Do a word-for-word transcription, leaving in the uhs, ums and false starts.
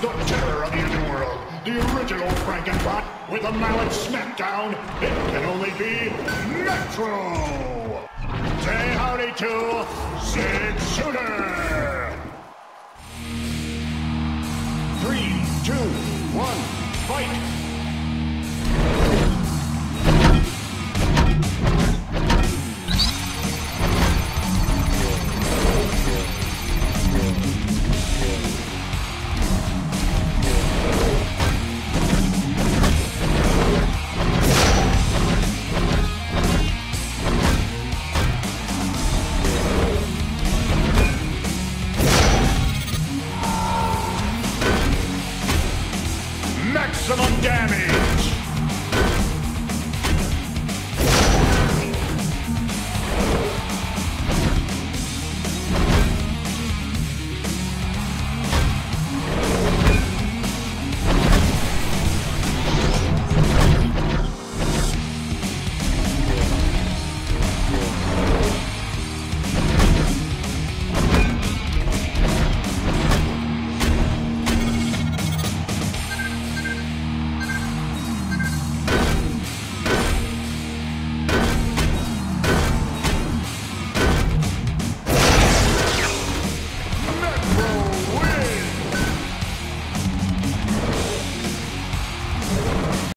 The terror of the underworld, the original Frankenbot with a mallet smackdown, it can only be Metro! Say howdy to Sid Shooter!